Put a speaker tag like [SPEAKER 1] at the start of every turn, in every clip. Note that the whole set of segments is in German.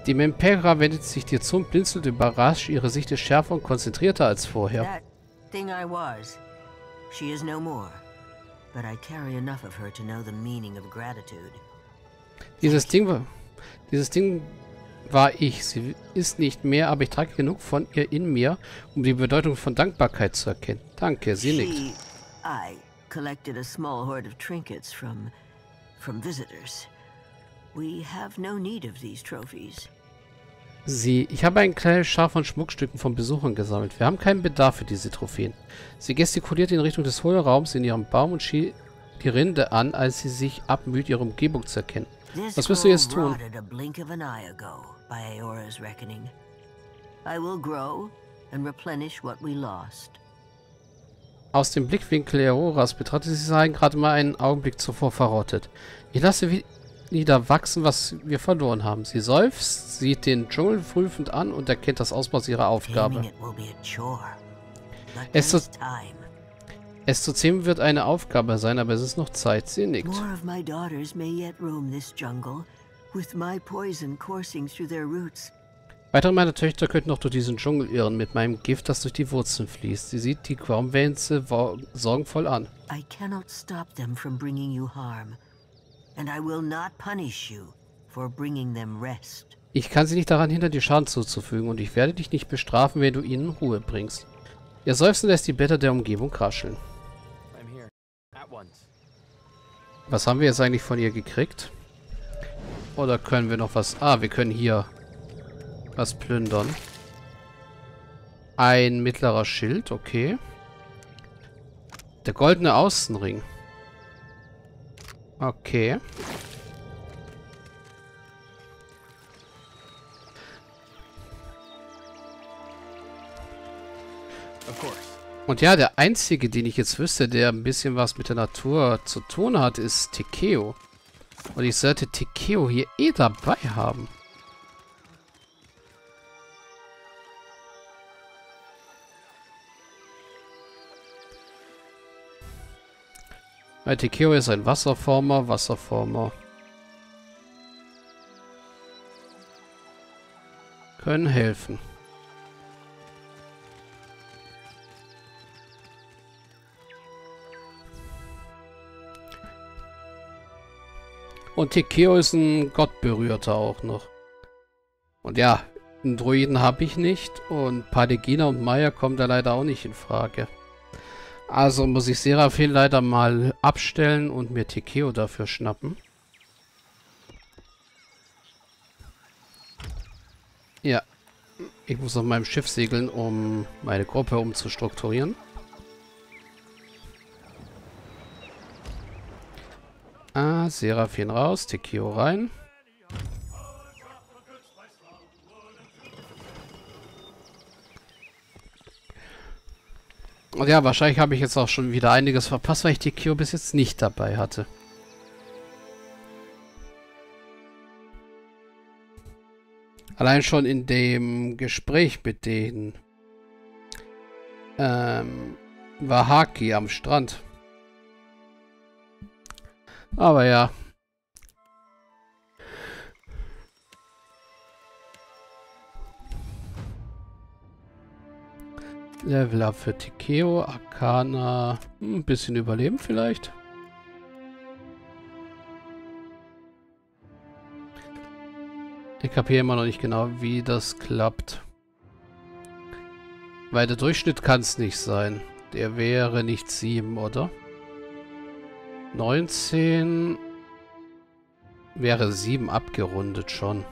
[SPEAKER 1] Die Mempera wendet sich dir zu und blinzelt überrascht. Ihre Sicht ist schärfer und konzentrierter als vorher.
[SPEAKER 2] That thing I was, she is no more. But I carry enough of her to know the meaning of gratitude.
[SPEAKER 1] Dieses Ding war ich. Sie ist nicht mehr, aber ich trage genug von ihr in mir, um die Bedeutung von Dankbarkeit zu erkennen. Danke, sie nickt.
[SPEAKER 2] I collected a small hoard of trinkets from visitors. We have no need of these trophies.
[SPEAKER 1] Ich habe eine kleine Schar von Schmuckstücken von Besuchern gesammelt. Wir haben keinen Bedarf für diese Trophäen. Sie gestikuliert in Richtung des Hohlraums in ihrem Baum und schiebt die Rinde an, als sie sich abmüht, ihre Umgebung zu erkennen. Was wirst du jetzt tun? Aus dem Blickwinkel Eoras betrachtet sie sein gerade mal einen Augenblick zuvor verrottet. Ich lasse wieder wachsen, was wir verloren haben. Sie seufzt, sieht den Dschungel prüfend an und erkennt das Ausmaß ihrer Aufgabe. Es zu zähmen wird eine Aufgabe sein, aber es ist noch Zeit. Sie nickt. Weitere meiner Töchter könnten noch durch diesen Dschungel irren, mit meinem Gift, das durch die Wurzeln fließt. Sie sieht die Baumwänze sorgenvoll an. I cannot stop them from bringing you harm. And I will not punish you for bringing them rest. Ich kann sie nicht daran hindern, dir Schaden zuzufügen, und ich werde dich nicht bestrafen, wenn du ihnen Ruhe bringst. Ihr Seufzen lässt die Blätter der Umgebung rascheln. Was haben wir jetzt eigentlich von ihr gekriegt? Oder können wir noch was... Ah, wir können hier was plündern. Ein mittlerer Schild, okay. Der goldene Außenring. Okay. Und ja, der einzige, den ich jetzt wüsste, der ein bisschen was mit der Natur zu tun hat, ist Tikeo. Und ich sollte Tikeo hier eh dabei haben. Weil Tikeo ist ein Wasserformer. Können helfen. Und Tikeo ist ein Gottberührter auch noch. Und ja, einen Druiden habe ich nicht. Und Padegina und Maya kommen da leider auch nicht in Frage. Also muss ich Seraphine leider mal abstellen und mir Tikeo dafür schnappen. Ja. Ich muss auf meinem Schiff segeln, um meine Gruppe umzustrukturieren. Ah, Seraphine raus, Tikeo rein. Und ja, wahrscheinlich habe ich jetzt auch schon wieder einiges verpasst, weil ich Tikeo bis jetzt nicht dabei hatte. Allein schon in dem Gespräch mit den Wahaki am Strand. Aber ja. Level up für Tikeo, Arcana. Ein bisschen überleben vielleicht. Ich kapiere immer noch nicht genau, wie das klappt. Weil der Durchschnitt kann es nicht sein. Der wäre nicht 7, oder? 19 wäre 7 abgerundet schon.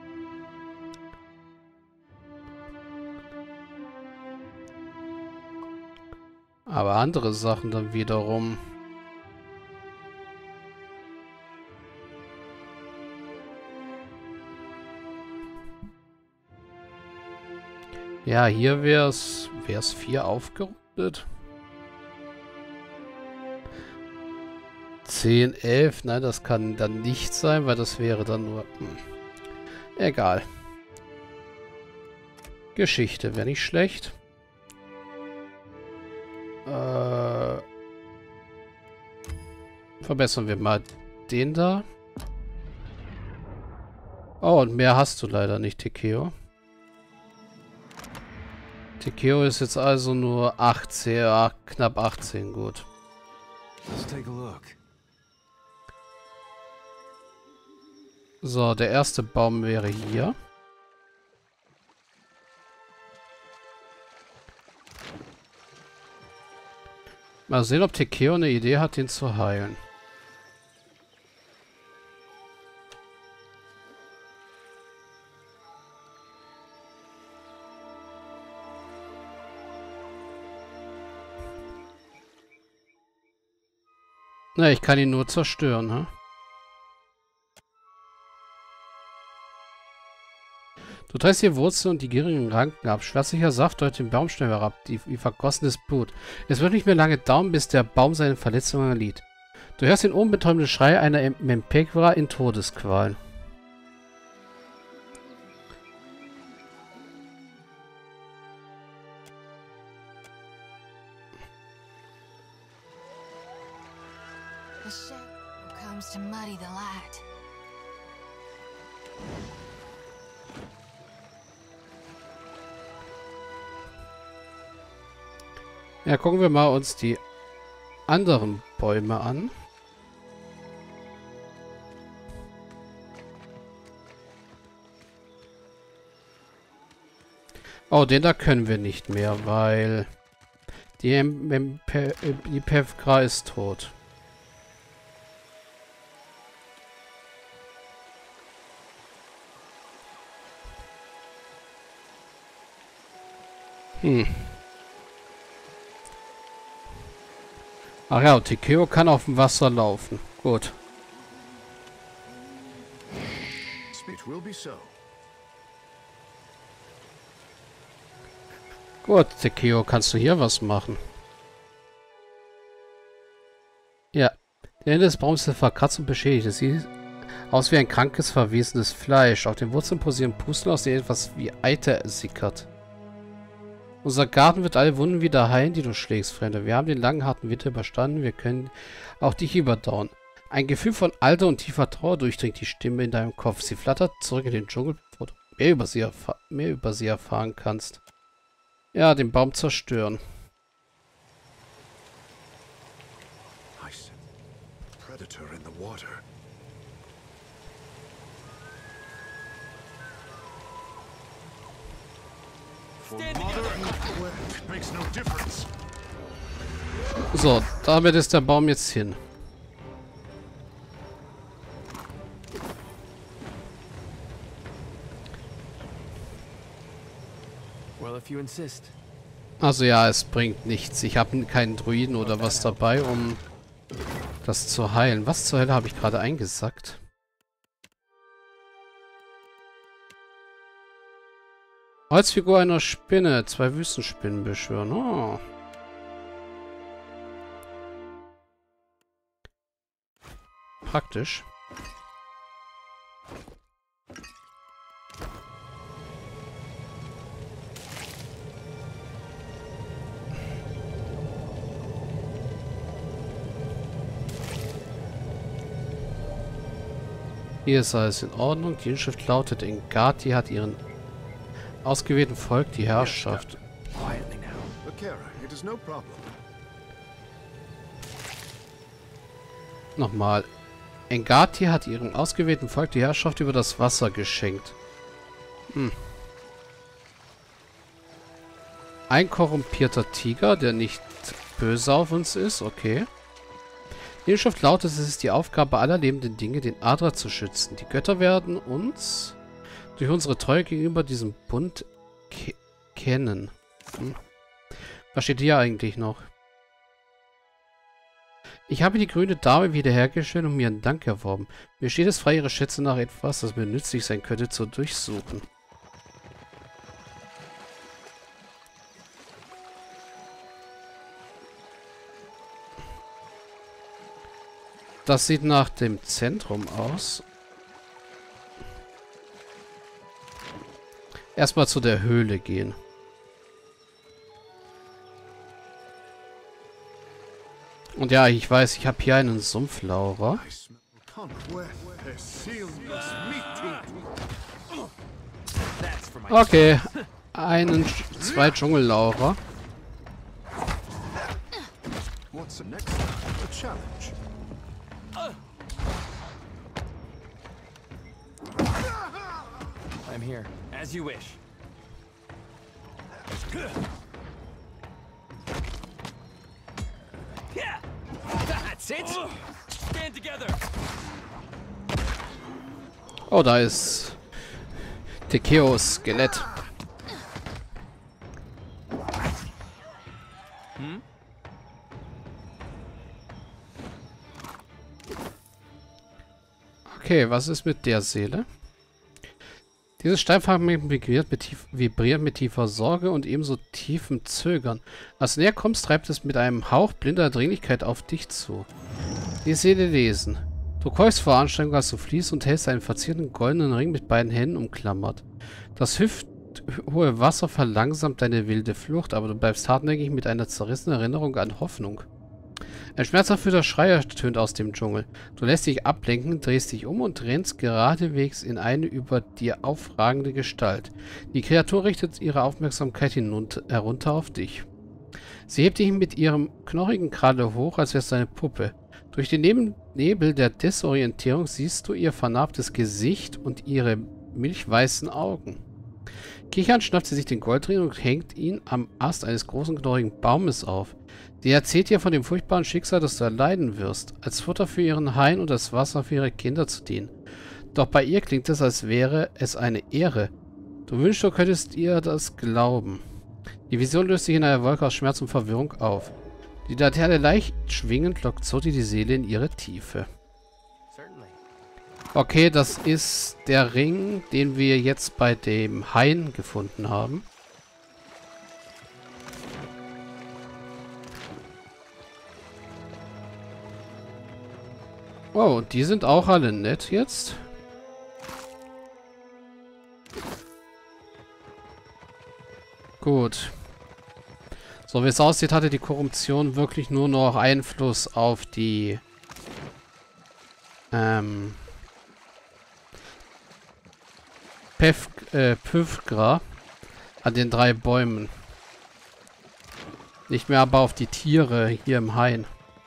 [SPEAKER 1] Aber andere Sachen dann wiederum. Ja, hier wär's 4 aufgerundet. 10, 11, nein, das kann dann nicht sein, weil das wäre dann nur... Egal. Geschichte wäre nicht schlecht. Verbessern wir mal den da. Oh, und mehr hast du leider nicht, Tekeo. Tekeo ist jetzt also nur 18, ja, knapp 18, gut. So, der erste Baum wäre hier. Mal sehen, ob Tekeo eine Idee hat, ihn zu heilen. Ne, ich kann ihn nur zerstören, ne? Du triffst die Wurzeln und die gierigen Ranken ab. Schwärzlicher Saft deutet den Baum schnell herab, wie vergossenes Blut. Es wird nicht mehr lange dauern, bis der Baum seine Verletzungen erlitt. Du hörst den unbetäubenden Schrei einer Mempekwa in Todesqualen.
[SPEAKER 3] The shadow comes to muddy the light.
[SPEAKER 1] Ja, gucken wir mal uns die anderen Bäume an. Oh, den da können wir nicht mehr, weil die Pevkra ist tot. Ach ja, und Tekeo kann auf dem Wasser laufen. Gut. Gut, Tekeo, kannst du hier was machen? Ja. Der Ende des Baums ist verkratzt und beschädigt. Es sieht aus wie ein krankes, verwesenes Fleisch. Auf den Wurzeln posieren Pusteln, aus denen etwas wie Eiter sickert. Unser Garten wird alle Wunden wieder heilen, die du schlägst, Fremde. Wir haben den langen, harten Winter überstanden. Wir können auch dich überdauern. Ein Gefühl von Alter und tiefer Trauer durchdringt die Stimme in deinem Kopf. Sie flattert zurück in den Dschungel, wo du mehr über sie erfahren kannst. Ja, den Baum zerstören. Predator in the water. So, damit ist der Baum jetzt hin. Also ja, es bringt nichts. Ich habe keinen Druiden oder was dabei, um das zu heilen. Was zur Hölle habe ich gerade eingesackt? Holzfigur einer Spinne. 2 Wüstenspinnen beschwören. Oh. Praktisch. Hier ist alles in Ordnung. Die Inschrift lautet, Engati hat ihren ausgewählten Volk die Herrschaft. Nochmal. Engati hat ihrem ausgewählten Volk die Herrschaft über das Wasser geschenkt. Ein korrumpierter Tiger, der nicht böse auf uns ist. Okay. Die Inschrift lautet, es ist die Aufgabe aller lebenden Dinge, den Adler zu schützen. Die Götter werden uns durch unsere Treue gegenüber diesem Bund kennen. Was steht hier eigentlich noch? Ich habe die grüne Dame wiederhergestellt und mir einen Dank erworben. Mir steht es frei, ihre Schätze nach etwas, das mir nützlich sein könnte, zu durchsuchen. Das sieht nach dem Zentrum aus. Erstmal zu der Höhle gehen. Und ja, ich weiß, ich habe hier einen Sumpflaurer. Okay. Zwei Dschungellaucher.
[SPEAKER 4] What's next? A challenge.
[SPEAKER 5] I'm here, as you wish. Yeah, that's it. Stand together.
[SPEAKER 1] Oh, da ist Tekeos Skelett. Okay, was ist mit der Seele? Dieses Steinfragment vibriert mit tiefer Sorge und ebenso tiefem Zögern. Als du näher kommst, treibt es mit einem Hauch blinder Dringlichkeit auf dich zu. Die Seele lesen. Du keuchst vor Anstrengung, als du fließt und hältst einen verzierten goldenen Ring mit beiden Händen umklammert. Das hüfthohe Wasser verlangsamt deine wilde Flucht, aber du bleibst hartnäckig mit einer zerrissenen Erinnerung an Hoffnung. Ein schmerzerfüllter Schrei ertönt aus dem Dschungel. Du lässt dich ablenken, drehst dich um und rennst geradewegs in eine über dir aufragende Gestalt. Die Kreatur richtet ihre Aufmerksamkeit herunter auf dich. Sie hebt dich mit ihrem knochigen Kralle hoch, als wärst du eine Puppe. Durch den Nebel der Desorientierung siehst du ihr vernarbtes Gesicht und ihre milchweißen Augen. Kichernd schnappt sie sich den Goldring und hängt ihn am Ast eines großen knorrigen Baumes auf. Sie erzählt dir von dem furchtbaren Schicksal, das du erleiden wirst, als Futter für ihren Hain und als Wasser für ihre Kinder zu dienen. Doch bei ihr klingt es, als wäre es eine Ehre. Du wünschst, du könntest ihr das glauben. Die Vision löst sich in einer Wolke aus Schmerz und Verwirrung auf. Die Laterne leicht schwingend lockt Zoti die Seele in ihre Tiefe. Okay, das ist der Ring, den wir jetzt bei dem Hain gefunden haben. Oh, und die sind auch alle nett jetzt. Gut. So wie es aussieht, hatte die Korruption wirklich nur noch Einfluss auf die Püfgra an den 3 Bäumen. Nicht mehr aber auf die Tiere hier im Hain.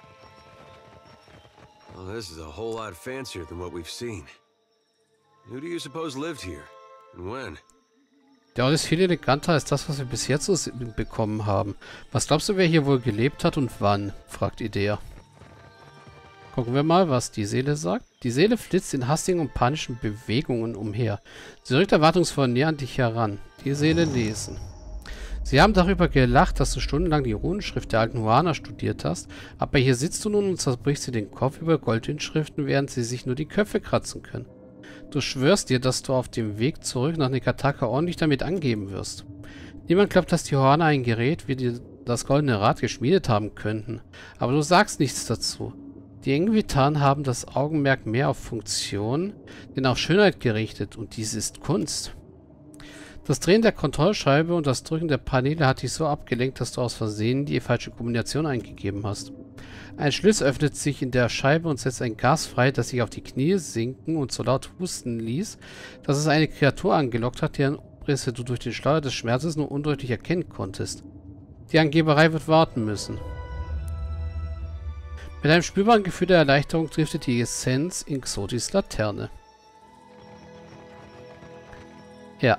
[SPEAKER 6] Well, this is a whole lot fancier than what we've seen. Who do you suppose lived here? And when?
[SPEAKER 1] Der Ort ist viel eleganter als das, was wir bis jetzt so bekommen haben. Was glaubst du, wer hier wohl gelebt hat und wann? Fragt Idea. Gucken wir mal, was die Seele sagt. Die Seele flitzt in hastigen und panischen Bewegungen umher. Sie rückt erwartungsvoll näher an dich heran. Die Seele lesen. Sie haben darüber gelacht, dass du stundenlang die Runenschrift der alten Huana studiert hast, aber hier sitzt du nun und zerbrichst dir den Kopf über Goldinschriften, während sie sich nur die Köpfe kratzen können. Du schwörst dir, dass du auf dem Weg zurück nach Nekataka ordentlich damit angeben wirst. Niemand glaubt, dass die Huana ein Gerät wie das Goldene Rad geschmiedet haben könnten, aber du sagst nichts dazu. Die Engvitaren haben das Augenmerk mehr auf Funktion, denn auf Schönheit gerichtet, und dies ist Kunst. Das Drehen der Kontrollscheibe und das Drücken der Paneele hat dich so abgelenkt, dass du aus Versehen die falsche Kombination eingegeben hast. Ein Schlitz öffnet sich in der Scheibe und setzt ein Gas frei, das sich auf die Knie sinken und so laut husten ließ, dass es eine Kreatur angelockt hat, deren Umrisse du durch den Schleier des Schmerzes nur undeutlich erkennen konntest. Die Angeberei wird warten müssen. Mit einem spürbaren Gefühl der Erleichterung driftet die Essenz in Xotis Laterne. Ja.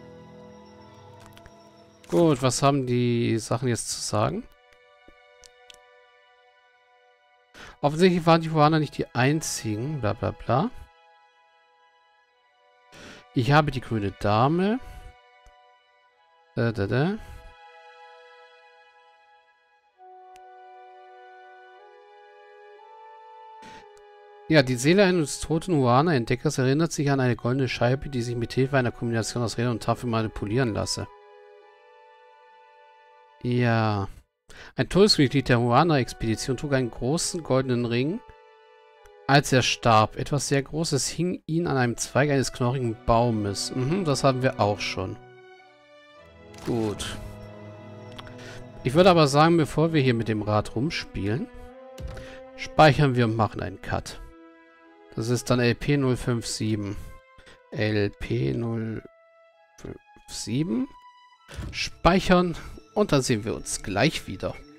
[SPEAKER 1] Gut, was haben die Sachen jetzt zu sagen? Offensichtlich waren die Huana nicht die einzigen, bla bla bla. Ich habe die grüne Dame. Ja, die Seele eines toten Huana-Entdeckers erinnert sich an eine goldene Scheibe, die sich mit Hilfe einer Kombination aus Rädern und Tafel manipulieren lasse. Ja. Ein Todesmitglied der Huana-Expedition trug einen großen goldenen Ring, als er starb. Etwas sehr Großes hing ihn an einem Zweig eines knorrigen Baumes. Das haben wir auch schon. Gut. Ich würde aber sagen, bevor wir hier mit dem Rad rumspielen, speichern wir und machen einen Cut. Das ist dann LP057. LP057. Speichern und dann sehen wir uns gleich wieder.